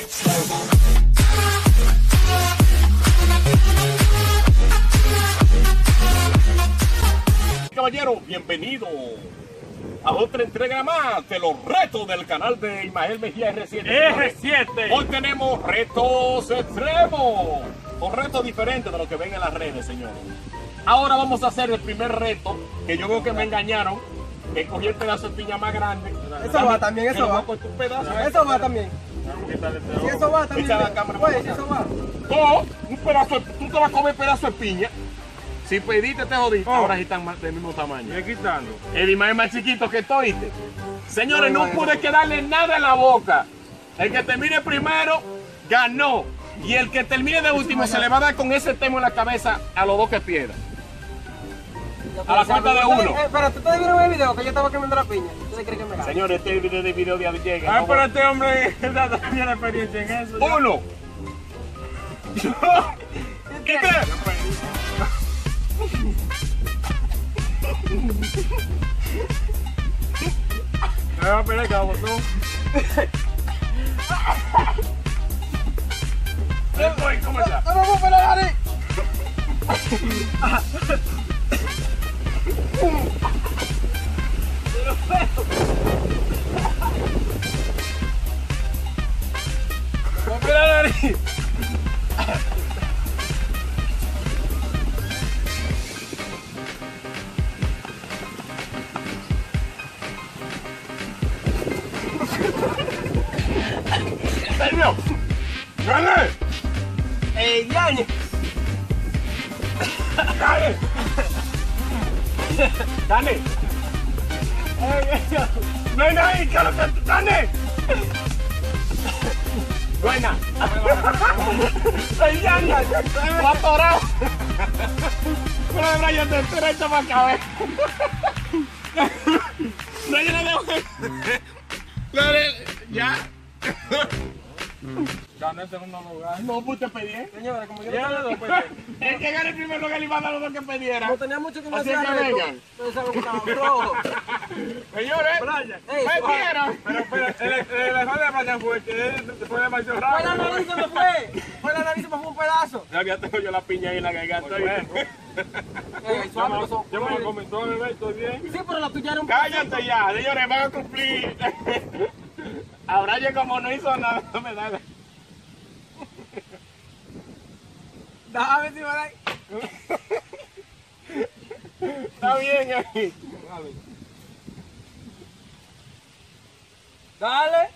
Caballero, bienvenido a otra entrega más de los retos del canal de Ismael Mejía R7. Hoy tenemos retos extremos, o retos diferentes de lo que ven en las redes, señores. Ahora vamos a hacer el primer reto, que yo creo que me engañaron, que cogí el pedazo de piña más grande. Eso va también, eso va. Eso va también. Si eso va también. Oye, si eso va. O un pedazo, tú te vas a comer pedazo de piña. Si pediste te jodiste, ahora sí están del mismo tamaño. Quitando. El Ismael más chiquito que estoy. Señores, no pude quedarle nada en la boca. El que termine primero, ganó. Y el que termine de último se le va a dar con ese tema en la cabeza a los dos que pierdan. A la cuenta de uno. Pero tú te vieron el video que yo estaba quemando la piña. ¿Ustedes creen que me gana? Señores, este video de llega. Ah, pero este hombre tiene experiencia en eso. Ya. Uno. ¿Y tres? Me va a pelear cada botón. ¿Cómo está? ¡Vamos a la nariz! ¡Vamos a la nariz! ¡Señor! ¡Gane! ¡Yañe! ¡Gane! ¡Gane! ¡Ven ahí, que lo que gane! ¡Buena! ¡Ay, Yañe! ¡Lo ha atorado! ¡Pero de Brian de derecha para acá, Brian de ya. Gané el segundo lugar. No, pues te pedí. Señora, como yo Ya no no tenía... El que gane el primer lugar le iba a dar los dos que pediera. Como tenía mucho que me Así hacía que reto, vengan. ustedes saben que estaba flojo. Señores, Ey, perdieron. Pero espera, el error de Brian fue que él fue demasiado Fue la rápido. nariz se me fue. Fue la nariz se me fue un pedazo. Ya tengo yo la piña ahí en la garganta. Suave, que son- Yo me lo comentó a beber, estoy bien. Sí, pero la tuya era un Cállate ya, señores, van a cumplir. A Brian como no hizo nada, no me da. Déjame si me da. Está bien ahí. Dale.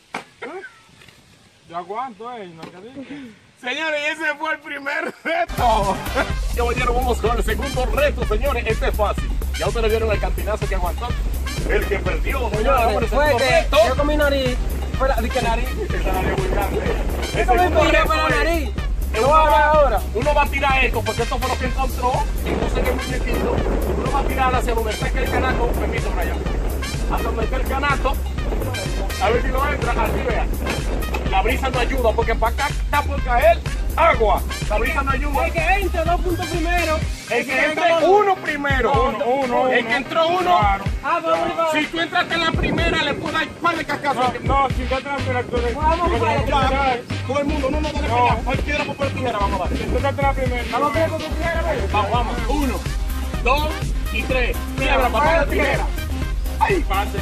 Yo aguanto, no que Señores, ese fue el primer reto. Caballero, vamos con el segundo reto, señores. Este es fácil. Ya ustedes vieron el cantinazo que aguantó. El que perdió, señores. Vamos con el Fue segundo que reto. yo con mi nariz. Fue la. Dije nariz. Esa nariz es muy grande. El Eso me segundo tiré reto para la es- nariz. Uno va, uno va a tirar esto porque esto fue lo que encontró. Entonces que muñequito. Uno va a tirar hacia donde está el canasto. Permiso, Brian. Hacia donde está el canasto. A ver si lo entra. Así vea. La brisa no ayuda porque para acá está por caer agua. La brisa no ayuda. El que entre 2 puntos primero. El que entre uno primero. Uno. El que entró uno. Claro. Ah, vamos. Si tú entraste en la primera, le puedo dar un par de cascazos. No, si usted trae la primera, Vamos para allá. Todo el mundo, no nos dale pelea. ¿Cuál piedra, papel, tijera? Vamos a dar. si usted trae la primera. Vamos a ver con tu tijera, güey. Vamos. 1, 2 y 3. Piedra, papel, tijera. ¡Ay! Pase.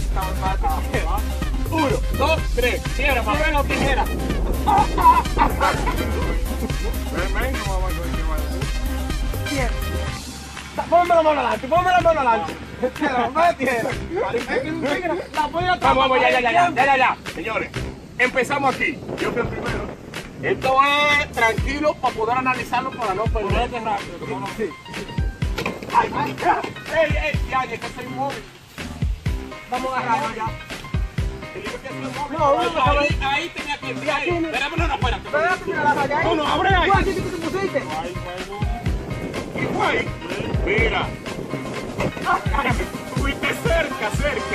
1, 2, 3. Piedra, papel o tijera. Tremendo, mamá, Bien. Ponme la mano adelante, ponme la mano adelante. Tijera. La voy a Vamos, ya. Señores, empezamos aquí. Yo fui el primero. Esto es tranquilo para poder analizarlo para no perder rápido. Como no. Ay, ya, que soy móvil. Vamos a agarrarnos ya. Ahí tenía que ir. Espérame, no, espérate. Espérate, mira la raya ahí. No, abre ahí. Tú aquí, ¿qué te pusiste? ¿Y fue ahí? Mira. Fuiste cerca.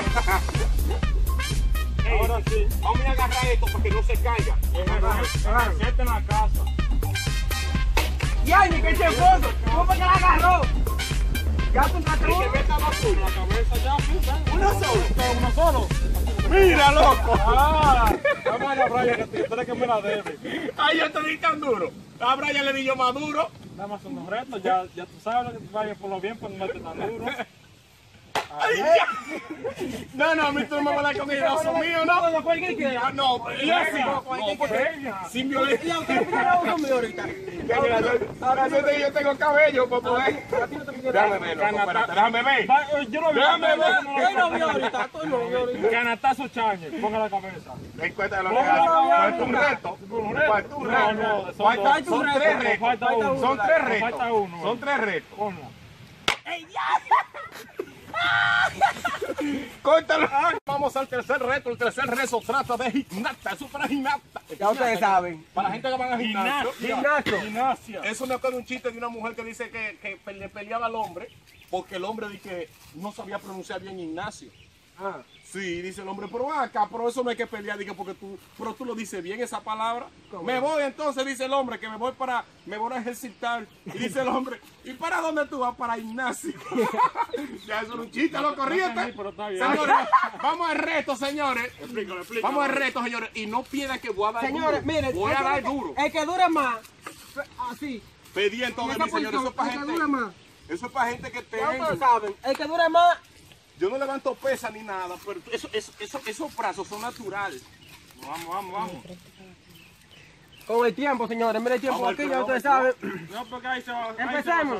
Ahora sí. Vamos a agarrar esto para que no se caiga. Siete en la casa. Ya, ni que chefoso. ¿Cómo fue que la agarró? Ya tú entraste El que uno. meta más uno. La cabeza ya, sí, Uno solo. uno solo. Mira, loco. Ah, vamos a a Brian que tú eres que me la debes. Ay, yo te di tan duro. A Brian le di yo más duro. Nada más son unos retos, ya tú sabes, Brian por lo bien, pues no mete tan duro. Ay, ya. No, a mí tú no me vas a dar con el brazo mío, ¿no? No, cualquier quiera. Ah, no, y así. No, porque sin violencia. Ya, usted me pidieron uno mío ahorita. Ahora yo tengo cabello para poder. Déjame verlo, espérate, déjame ver. Yo no vi. Déjame ver. Yo no vi ahorita, tú no vi ahorita. Canatazo Chañe, ponga la cabeza. Den cuenta de lo que hace. Es un reto. Falta un reto. Son tres retos. Falta uno. Son tres retos. Falta uno. Son tres retos. Ponla. Córtalo. Vamos al tercer reto. El tercer reto trata de gimnasta. Eso es para gimnasta. Ya ustedes saben. Para la gente que van a gimnasio. Gimnasio. Eso me acuerdo un chiste de una mujer que dice que le peleaba al hombre porque el hombre dice que no sabía pronunciar bien Ignacio. Ah. Sí, dice el hombre, pero acá, pero eso no hay que pelear, digo, porque tú lo dices bien esa palabra. Me voy entonces, dice el hombre, que me voy a ejercitar. Y dice el hombre, ¿y para dónde tú vas? Para Ignacio. Ya eso es un chiste, lo corriente. Señores, vamos al reto, señores. Explícalo. Vamos al reto, señores. Y no pierdan que voy a dar Señores, duro. miren. Voy a dar duro. El que dure más. Así. Pedí entonces, Esa mi señor, eso es para el que gente. dure más. Eso es para gente que Ya ustedes tenga. saben. El que dure más. Yo no levanto pesa ni nada, pero esos brazos son naturales. Vamos. Con el tiempo, señores. Mire el tiempo Vamos al aquí, ya ustedes saben. No, porque ahí se va. Empecemos.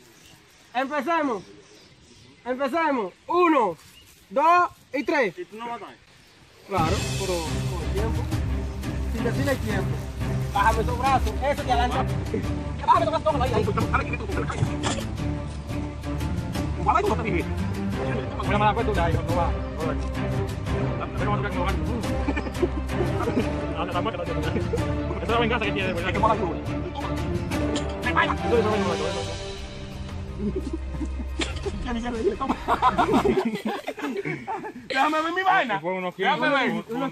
Empecemos. 1, 2 y 3. Y tú no vas a caer. Claro, pero con el tiempo. Sin decirle el tiempo. Bájame esos brazos. Eso te adelanta. Bájame esos brazos. Ahí. Voy a mandar cuenta de ahí, no va. Esa es la venganza que tiene, ¿verdad? Que mola tú. Déjame ver mi vaina. Fue unos 15. Déjame ver.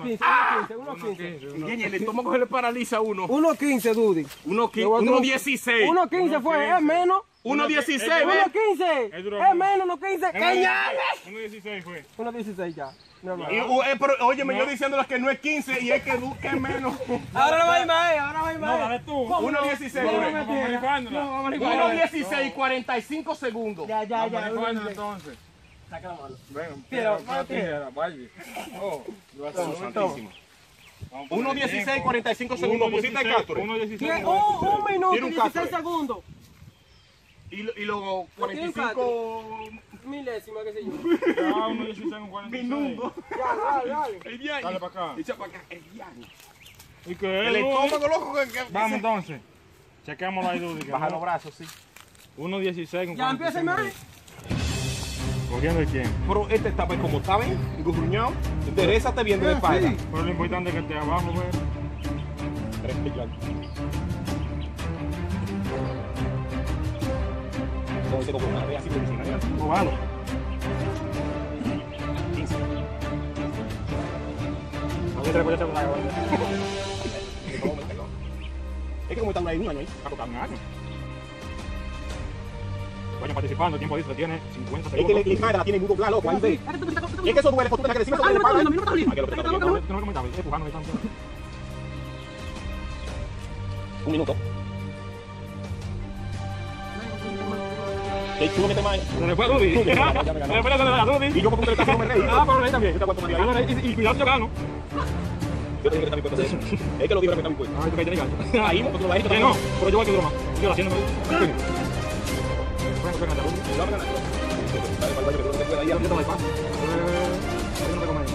1.15. Y el estómago se le paraliza a uno. 1.15, Dudy. 1.16. 1.15 fue, es menos. 1.16, ¿ves? 1.15. Es menos, 1.15. ¡Cañales! 1.16 fue. 1.16 ya. No, no. Pero óyeme, yo diciéndoles que no es 15 y es que es menos. Ahora no va a ir más, ahora va a ir No, más. dale tú. 1.16. Vamos manejándola. 1.16, 45 segundos. Ya. Manejándola entonces. Saca la mano. Ven, Tira, tijera, Barbie. Oh, Santísimo. 1.16, 45 segundos. Pusiste el capture. 1.16. Un minuto y Tira un 16 catre. segundos. Y luego Tiene un 45 Milésima, qué sé yo. Ya, 1.16 con 46. minutos. Dale. El viaje. Dale para acá. Echa para acá. El viaje. ¿Y qué? El estómago loco que Vamos entonces. Chequeamos la Dudy. baja los brazos, sí. 1.16 con 46. Ya empieza el maje. Cogiendo el tiempo. Pero este está pues, como está bien, engurruñado. Interésate viendo de espalda. Pero lo importante es que esté abajo, güey. Oh, vale. 15. Es que como están ahí un año ahí. Va a tocar un año. Vayan participando, el tiempo dice tiene 50 Es que segundos. la cámara tiene mucho claro, loco, ahí ve. Es que eso duele, porque tú tienes que decirme eso duele para ahí. Ay, que lo que está bien. Esto no es comentable, empujando ahí tanto. Un minuto. Qué chulo que te maes. Se le fue a Dudy. Se le fue a Dudy. Y yo porque el caso no me reí. Ah, pero ahí también. Yo te aguanto más de ahí. Y cuidado si yo gano. Yo te dije que está mi puesto. Es que lo digo que está mi puesto. Ay, tú que tienes ganas. Ahí, porque lo bajito. No, pero yo voy a que duro más. Yo lo haciendo. Bueno, pégate, Dudy. Yo voy a ganar. Dale, para el baño, que tú no te puedes ahí. Yo te voy a pasar. Yo no te comer.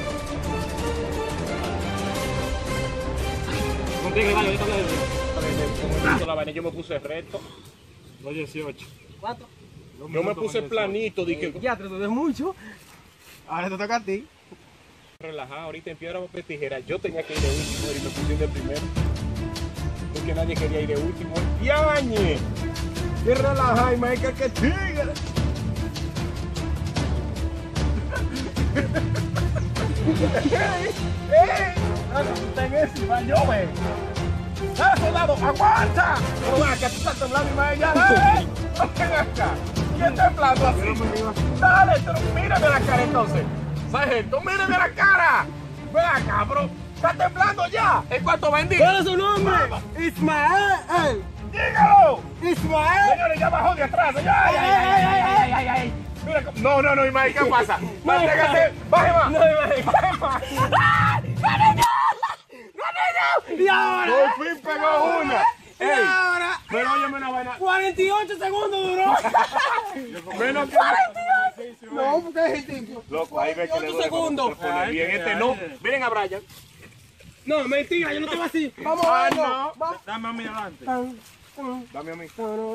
Contigo, dale, ahorita voy a Yo me puse recto. 2.18. ¿Cuánto? Yo me puse planito. Dije, Ya, te es mucho. Ahora te toca a ti. relajado ahorita en piedra, papel, tijera. Yo tenía que ir de último y me pusieron de primero. Porque nadie quería ir de último. ¡Yañe! ¡Qué relajado, Michael! ¡Qué tigre! ¡Ey! ¡Ten ese baño, güey! ¡Ah, soldado! ¡Aguanta! Pero va, que tú estás temblando y me ya. ¡Ey! ¡Ven acá! ¿Quién está temblando así? Dale, pero mírame la cara entonces. Sargento, mírame la cara. Ven acá, bro. ¡Está temblando ya! ¿En cuánto vendí? ¿Cuál es su nombre? Ismael. ¡Dígalo! Ismael. Señores, ya bajó de atrás. ¡Ay! Mira, no, Ismael, ¿qué pasa? Manténgase, baje más. No, Ismael. Y ahora. Por fin pegó una. Y ahora. Pero óyeme una vaina. 48 segundos duró. Menos que... No, porque es el tiempo. Loco, ahí ve que le 48 duele segundos. cuando se pone bien. Este no. Miren a Brian. No, mentira, yo no tengo así. Vamos a verlo. no. Vamos. Dame a mí adelante. Dame a mí.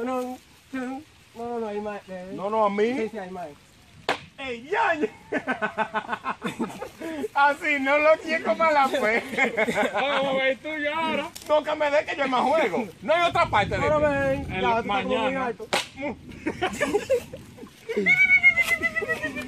No, Ismael. No, a mí. Sí, Ismael. ¡Ey, ya! Así no lo quiero con la fe. Vamos a ver tú y ahora. No, que me dé que yo más juego. No hay otra parte de Ahora mí. ven. El Ya, tú estás como muy mañana. alto.